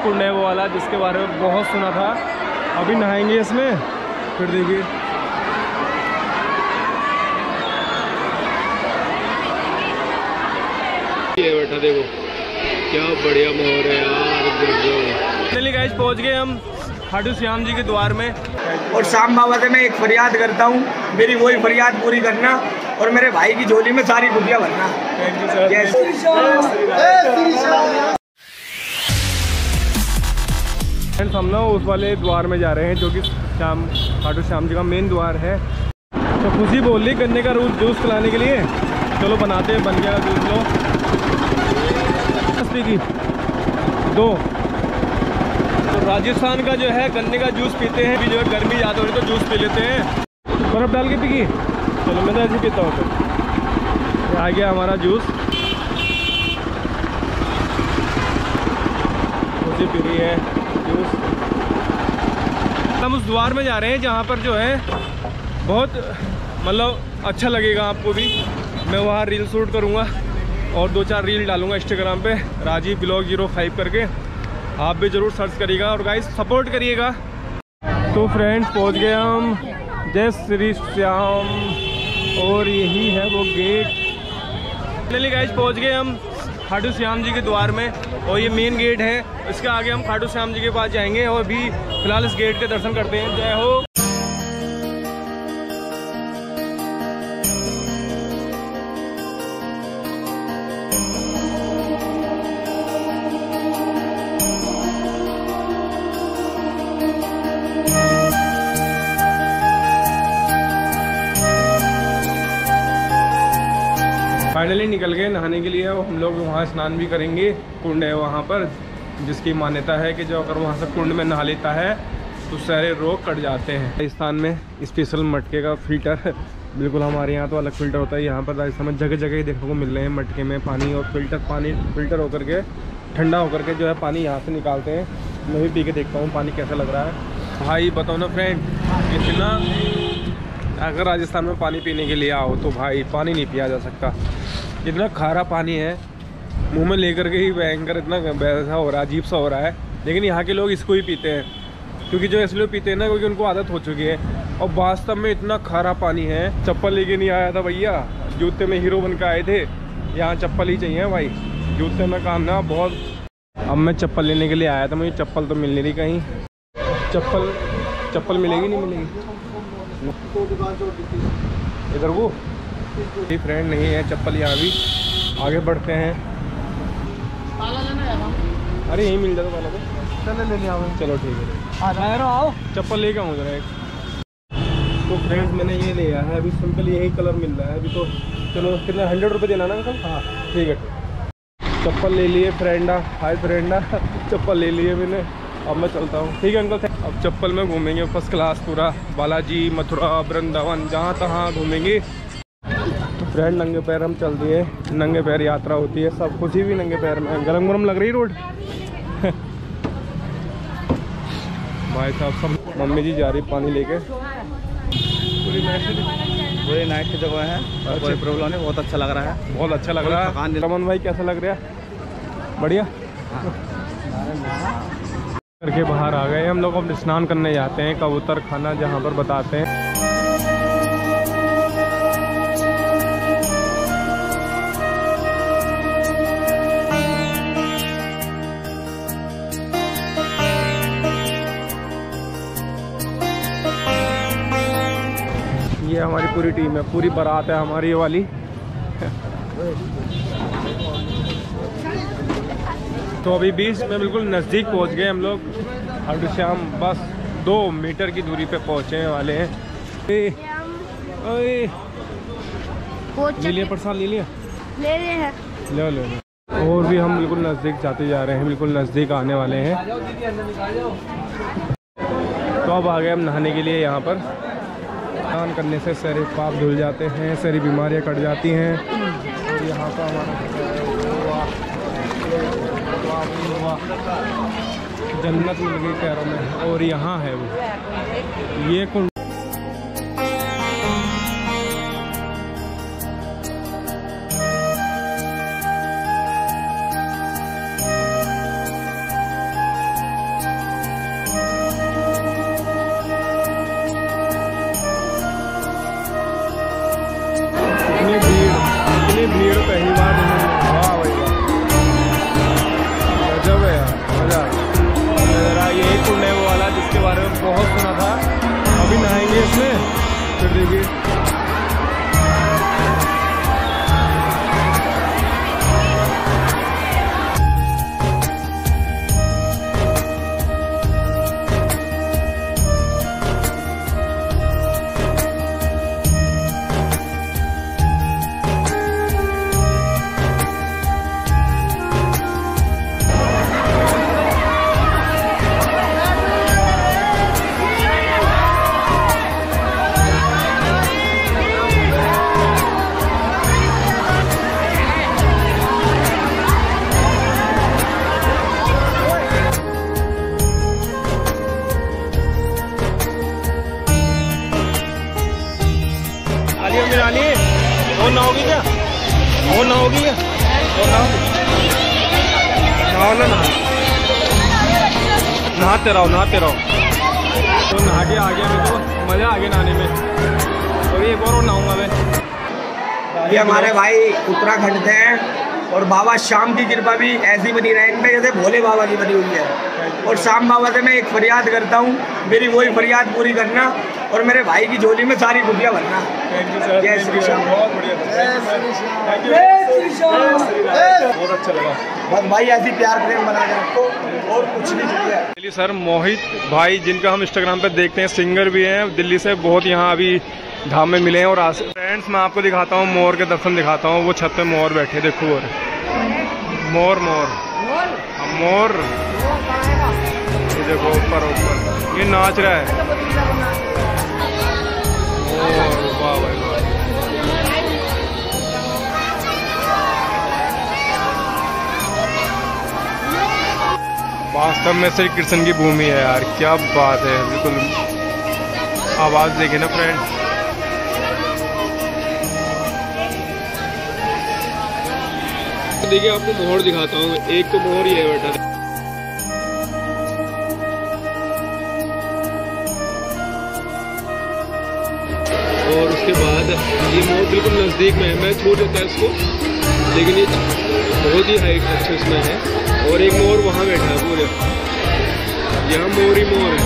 कुंड है वो वाला जिसके बारे में बहुत सुना था। अभी नहाएंगे इसमें, फिर देखिए ये बैठा देखो क्या बढ़िया माहौल है यार। चलिए गाइस पहुंच गए हम खाटू श्याम जी के द्वार में। और श्याम बाबा से मैं एक फरियाद करता हूँ, मेरी वही फरियाद पूरी करना और मेरे भाई की झोली में सारी खुशियाँ भरना। Thank you sir. जय श्री श्याम। फ्रेंड्स हम लोग उस वाले द्वार में जा रहे हैं जो कि खाटू श्याम जी का मेन द्वार है। तो खुशी बोल रही गन्ने का जूस पिलाने के लिए, चलो बनाते हैं। बन गया जूस लो की 2। तो राजस्थान का जो है गन्ने का जूस पीते हैं, भी जो है गर्मी ज़्यादा हो रही तो जूस पी लेते हैं, बर्फ़ डाल के पी। चलो मैं तो ऐसे पीता हूँ। तो आ गया हमारा जूस, खुशी पी रही है जूस। हम उस द्वार में जा रहे हैं जहाँ पर जो है बहुत मतलब अच्छा लगेगा आपको भी। मैं वहाँ रील शूट करूँगा और 2-4 रील डालूँगा इंस्टाग्राम पे, राजीव ब्लॉग 05 करके। आप भी ज़रूर सर्च करिएगा और गाइस सपोर्ट करिएगा। तो फ्रेंड्स पहुँच गए हम जय श्री श्याम और यही है वो गेट। चलिए गाइस पहुँच गए हम खाटू श्याम जी के द्वार में और ये मेन गेट है। इसके आगे हम खाटू श्याम जी के पास जाएंगे और भी फिलहाल इस गेट के दर्शन करते हैं। जय हो। फाइनली निकल गए नहाने के लिए। हम लोग वहाँ स्नान भी करेंगे, कुंड है वहाँ पर जिसकी मान्यता है कि जो अगर वहाँ से कुंड में नहा लेता है तो सारे रोग कट जाते हैं। राजस्थान में स्पेशल मटके का फिल्टर बिल्कुल, हमारे यहाँ तो अलग फ़िल्टर होता है। यहाँ पर राजस्थान में जगह जगह देखने को मिल रहे हैं मटके में पानी और फिल्टर होकर के ठंडा होकर के जो है पानी यहाँ से निकालते हैं। मैं भी पी के देखता हूँ पानी कैसा लग रहा है। भाई बताओ ना फ्रेंड, इतना अगर राजस्थान में पानी पीने के लिए आओ तो भाई पानी नहीं पिया जा सकता। इतना खारा पानी है, मुंह में लेकर के ही भयंकर इतना वैसा हो रहा है, अजीब सा हो रहा है। लेकिन यहाँ के लोग इसको ही पीते हैं, क्योंकि जो इसलिए पीते हैं ना क्योंकि उनको आदत हो चुकी है। और वास्तव में इतना खारा पानी है। चप्पल लेके नहीं आया था भैया, जूते में हीरो बन के आए थे। यहाँ चप्पल ही चाहिए भाई, जूते में काम ना बहुत। अब मैं चप्पल लेने के लिए आया था, मुझे चप्पल तो मिल नहीं रही कहीं। चप्पल मिलेगी नहीं मिलेगी इधर वो फ्रेंड नहीं है चप्पल यहाँ भी। आगे बढ़ते हैं। अरे यहीं मिल जाता वाला को, चलो ले आओ। चलो ठीक है, आओ चप्पल लेके आऊँ जरा एक। तो फ्रेंड्स मैंने ये लिया है, अभी सिंपल यही कलर मिल रहा है अभी तो। चलो कितना 100 रुपये देना ना अंकल? हाँ ठीक है। चप्पल ले लिए फ्रेंडा, हाय फ्रेंडा चप्पल ले लिए मैंने। अब मैं चलता हूँ। ठीक है अंकल। अब चप्पल में घूमेंगे फर्स्ट क्लास पूरा, बालाजी मथुरा वृंदावन जहाँ तहाँ घूमेंगे। तो फ्रेंड नंगे पैर हम चल दिए, नंगे पैर यात्रा होती है। सब खुशी भी नंगे पैर में, गरम गरम लग रही रोड भाई साहब सब। मम्मी जी जा रही पानी लेके। पूरी नाइट की जगह है, कोई प्रॉब्लम नहीं, बहुत अच्छा लग रहा है। बहुत अच्छा लग रहा है। रमन भाई कैसा लग रहा है? बढ़िया करके बाहर आ गए हम लोग। अब स्नान करने जाते हैं कबूतर खाना, जहाँ पर बताते हैं। ये हमारी पूरी टीम है, पूरी बारात है हमारी ये वाली। तो अभी 20 में बिल्कुल नज़दीक पहुंच गए हम लोग खाटू श्याम। बस 2 मीटर की दूरी पे पहुंचने वाले हैं। ले लिया प्रसाद? ले लिया, ले रहे हैं। लो। और भी हम बिल्कुल नज़दीक जाते जा रहे हैं, बिल्कुल नज़दीक आने वाले हैं। तो अब आ गए हम नहाने के लिए। यहाँ पर स्नान करने से सारे पाप धुल जाते हैं, सारी बीमारियाँ कट जाती हैं। और यहाँ का हमारा जन्नत मिल गई पैरों में। और यहाँ है वो ये कुंड। नहाओगी क्या? और नहाओगी क्या? और नहाओ ना, नहाते रहो। तो नहा के आ गया, मेरे को मज़ा आ गया नहाने में। और एक और नहाऊंगा मैं। ये हमारे भाई उत्तराखंड से हैं और बाबा श्याम की कृपा भी ऐसी बनी रहे इन पे जैसे भोले बाबा की बनी हुई है। और श्याम बाबा से मैं एक फरियाद करता हूँ, मेरी वही फरियाद पूरी करना और मेरे भाई की झोली में सारी खुशियाँ भरना। जय श्री श्याम। बहुत बढ़िया, बहुत अच्छा लगा। बस भाई ऐसी प्यार प्रेम बना के रखो और कुछ नहीं चाहिए। चलिए सर, मोहित भाई जिनका हम इंस्टाग्राम पे देखते हैं, सिंगर भी हैं दिल्ली से, बहुत यहाँ अभी धाम में मिले हैं। और फ्रेंड्स मैं आपको दिखाता हूँ, मोर के दर्शन दिखाता हूँ। वो छत पे मोर बैठे, देखो मोर ये देखो ऊपर ये नाच रहा है। वाह भाई, वास्तव में श्री कृष्ण की भूमि है यार, क्या बात है। बिल्कुल आवाज देखे ना फ्रेंड। देखिए आपको मोर दिखाता हूँ, एक तो मोर ही है बेटा। और उसके बाद ये मोर बिल्कुल नज़दीक में है, मैं छू देता है इसको, लेकिन ये बहुत ही हाइट अच्छे उसमें है। और एक मोर वहाँ बैठा है पूरे, यहाँ मोर ही मोर है।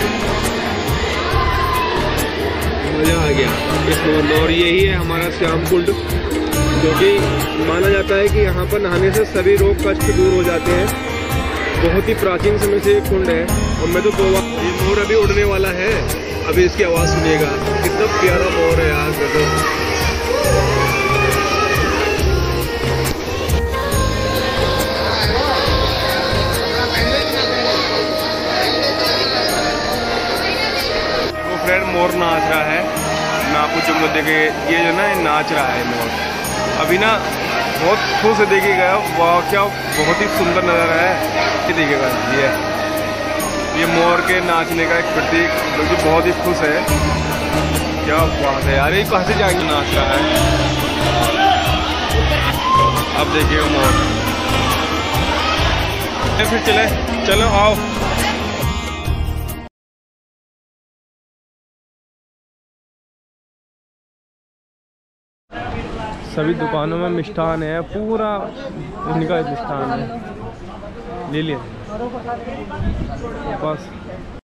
मज़ा आ गया इस मोर में। और यही है हमारा श्याम कुंड, जो कि माना जाता है कि यहाँ पर नहाने से सभी रोग कष्ट दूर हो जाते हैं। बहुत ही प्राचीन समय से एक कुंड है। और मैं तो ये मोर अभी उड़ने वाला है, अभी इसकी आवाज़ सुनिएगा, कितना प्यारा मोर है यार। वो फ्रेंड मोर नाच रहा है, मैं आपको चुम्बो देखे, ये जो ना नाच रहा है मोर अभी ना, बहुत खुश है। देखिएगा वाह, क्या बहुत ही सुंदर नज़ारा है। ये देखिएगा, ये मोर के नाचने का एक प्रतीक, जो कि बहुत ही खुश है। क्या बात है यार, ये कहाँ से जाएंगे नाच रहा है। अब देखिए मोर, फिर चलो आओ। सभी दुकानों में मिष्ठान है, पूरा उनका मिष्ठान है, ले लिया बस।